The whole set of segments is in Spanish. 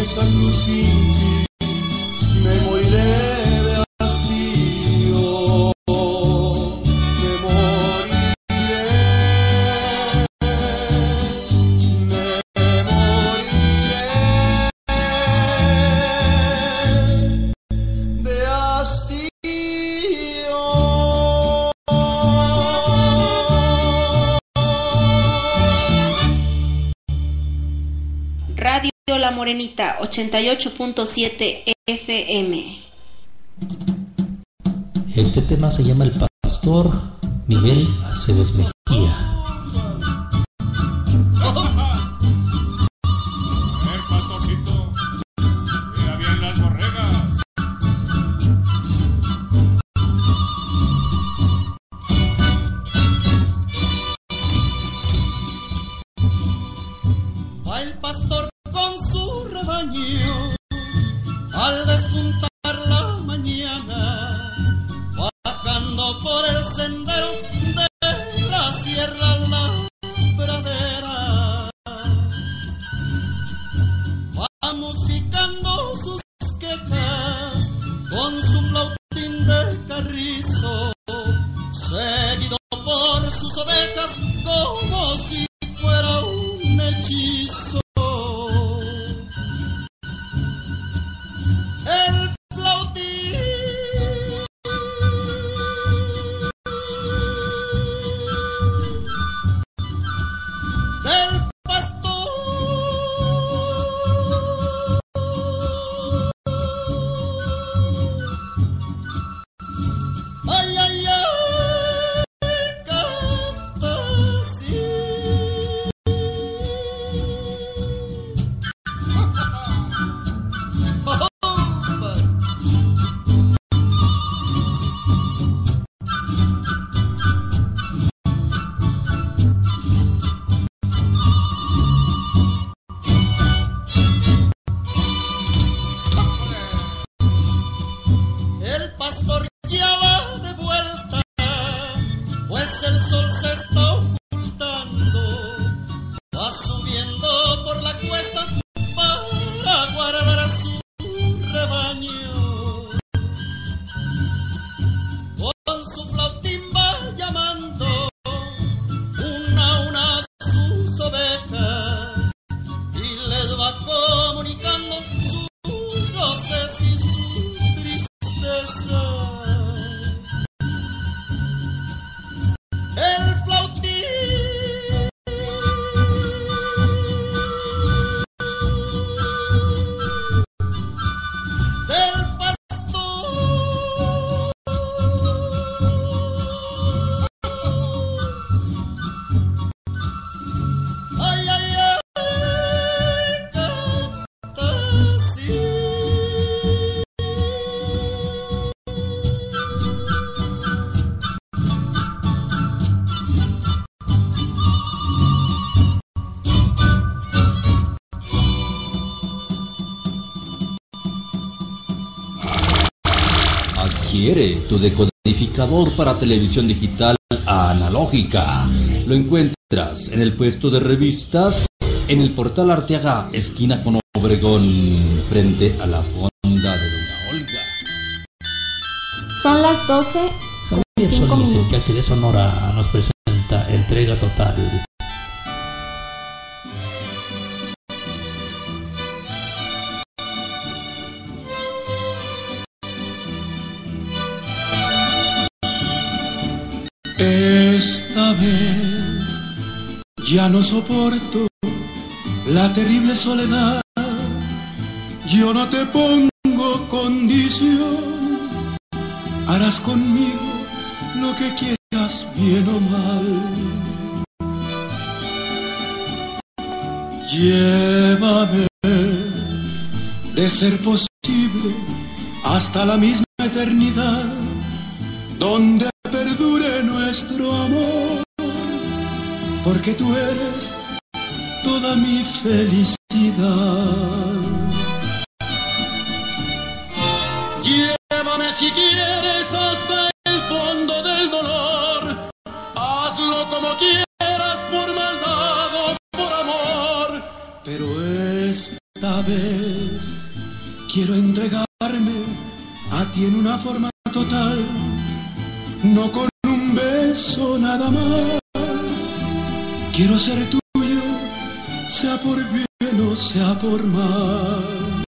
esa cruz sin ti, me moriré de hastío, me moriré de hastío. Radio La Morenita 88.7 FM. Este tema se llama El Pastor Miguel Aceves Mejía. El pastorcito, cuida bien las borregas. Va el pastor con su rebaño al despuntar la mañana, bajando por el sendero de la sierra a la pradera. Va musicando sus quejas con su flautín de carrizo, seguido por sus ovejas como si fuera un hechizo. El flautín del pastor ay, ay, ay, canta así. El pastor ya va de vuelta, pues el sol se está ocultando, va subiendo por la cuesta para guardar a su rebaño. Con su flautín va llamando una a una sus ovejas y les va comunicando sus goces y sus tristezas. El flautín del pastor ay, ay, ay, canta así. Adquiere tu decodificador para televisión digital analógica. Lo encuentras en el puesto de revistas, en el Portal Arteaga, esquina con Obregón, frente a la fonda de Doña Olga. Son las 12. Javier 5 Solís, el minutos. Caque de Sonora, nos presenta Entrega Total. Esta vez ya no soporto la terrible soledad. Yo no te pongo condición, harás conmigo lo que quieras, bien o mal. Llévame, de ser posible, hasta la misma eternidad, donde perdure nuestro amor, porque tú eres toda mi felicidad. Llévame si quieres hasta el fondo del dolor, hazlo como quieras, por maldad o por amor, pero esta Esta vez quiero entregarme a ti en una forma total, no con un beso nada más. Quiero ser tuyo, sea por bien o sea por mal.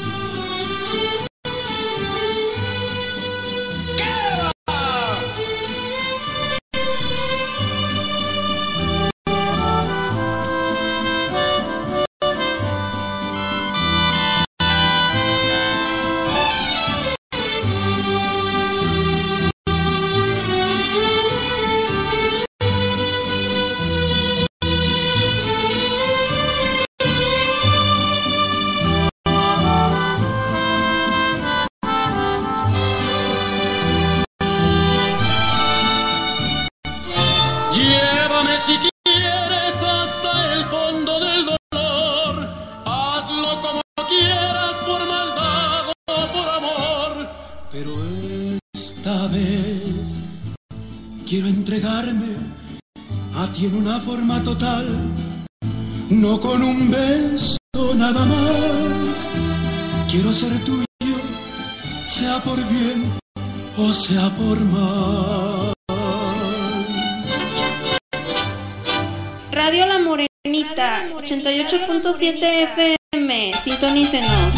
Llévame si quieres hasta el fondo del dolor, hazlo como quieras, por maldad o por amor. Pero esta vez quiero entregarme a ti en una forma total, no con un beso nada más. Quiero ser tuyo, sea por bien o sea por mal. Radio La Morenita, 88.7 FM, sintonícenos.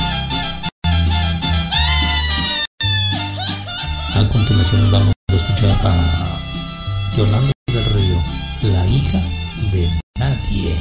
A continuación vamos a escuchar a Yolanda del Río, la hija de nadie.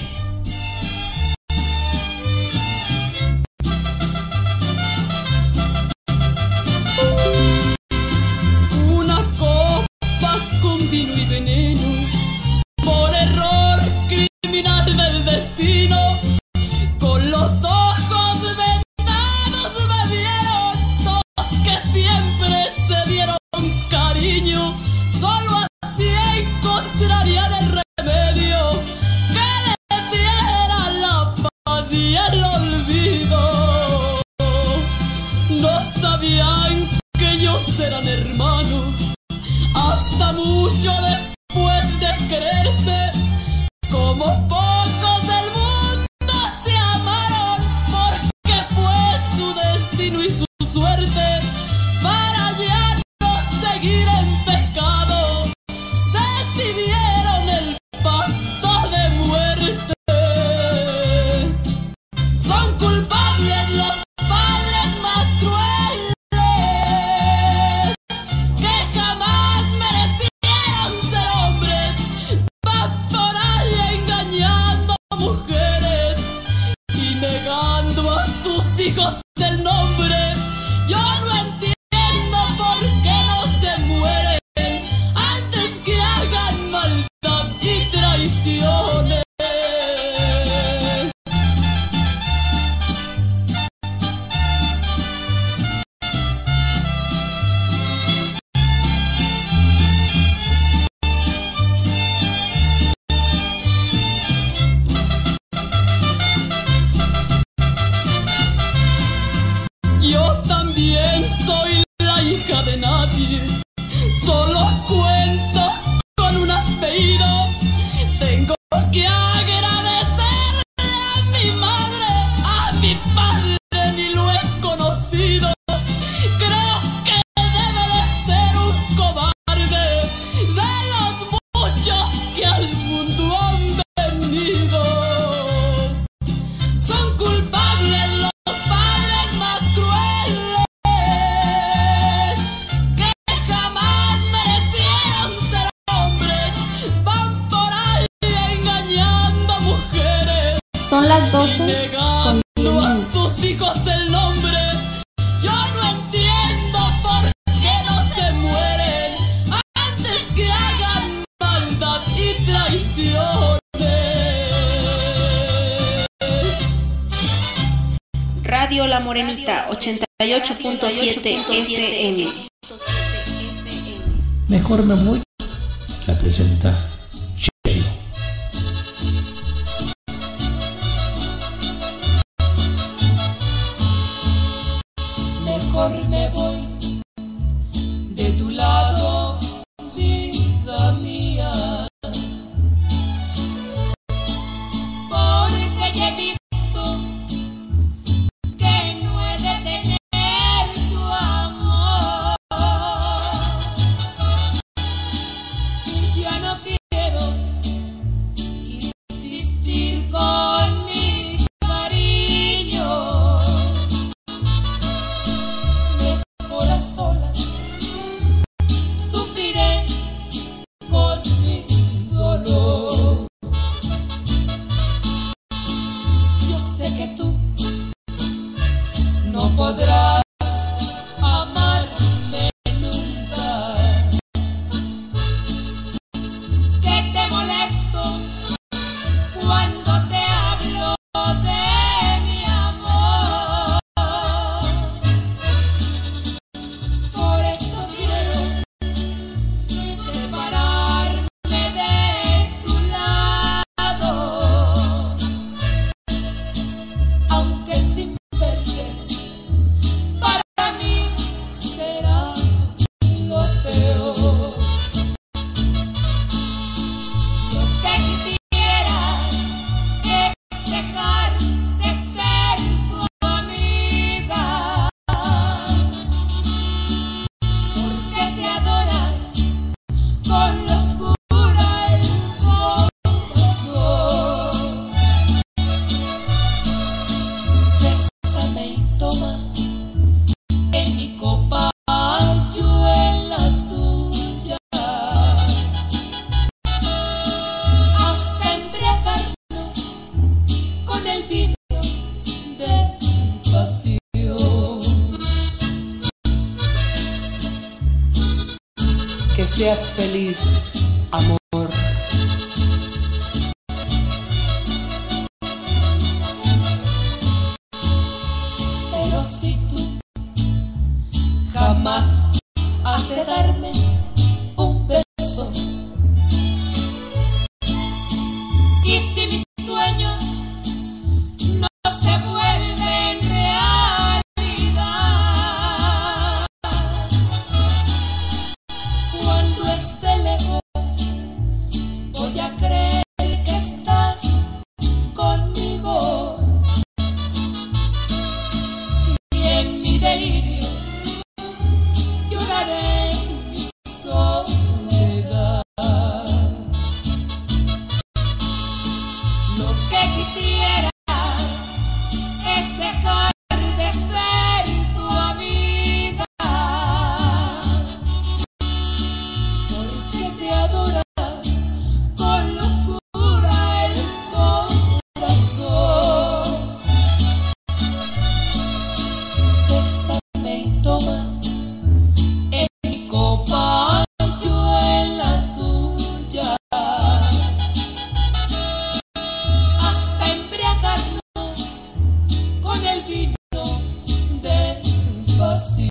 Una copa con vino y veneno, por error criminal del destino, con los ojos vendados me vieron, dos que siempre se dieron cariño, solo así encontrarían el remedio que les diera la paz y el olvido. No sabían que ellos eran hermanos, hasta mucho después de quererse, como pocos del mundo se amaron, porque fue su destino y su suerte, para ya no seguir en pecado, decidieron el pacto de muerte. Son culpables los padres más crueles, que jamás merecieron ser hombres, van por ahí engañando a mujeres y negando a sus hijos el nombre. Yo no entiendo por qué no se mueren antes que hagan maldad y traiciones. Yo también soy la hija de nadie, solo cuento con un apellido. Tengo que agradecerle a mi madre, a mi padre ni lo he conocido. Creo que debe de ser un cobarde de los muchos que al mundo han venido. Son culpables los padres más crueles, que jamás merecieron ser hombres, van por ahí engañando a mujeres, Son las 12 negando con 10 a minutos. sus hijos el nombre. Yo no entiendo por qué no se mueren antes que hagan maldad y traiciones. Radio La Morenita, 88.7 FM. Mejor me voy. La presenta Chelo. Mejor me voy de tu lado, vida mía, porque ya he visto con el vino de pasión. Que seas feliz, amor. Pero si tú jamás has de darme un beso, y si mis sueños no se vuelven realidad, cuando esté lejos voy a creer que estás conmigo, y en mi delirio lloraré mi soledad. Lo que quisiera es dejar de ser tu amiga, porque te adora con locura el corazón. Bésame y toma en mi copa, yo en la tuya, hasta embriagarnos con el vino de pasión.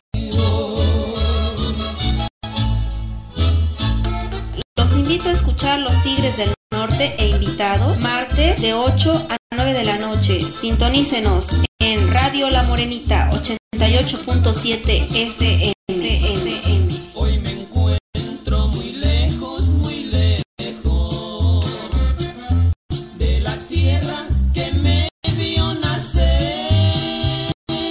Los invito a escuchar Los Tigres del Norte e invitados, martes de 8 a 9 de la noche. Sintonícenos en Radio La Morenita 88.7 FM. Hoy me encuentro muy lejos de la tierra que me vio nacer,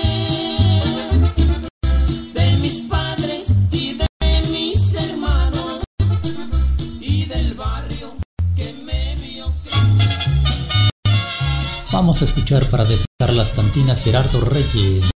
de mis padres y de mis hermanos, y del barrio que me vio crecer. Vamos a escuchar para dejar las cantinas Gerardo Reyes.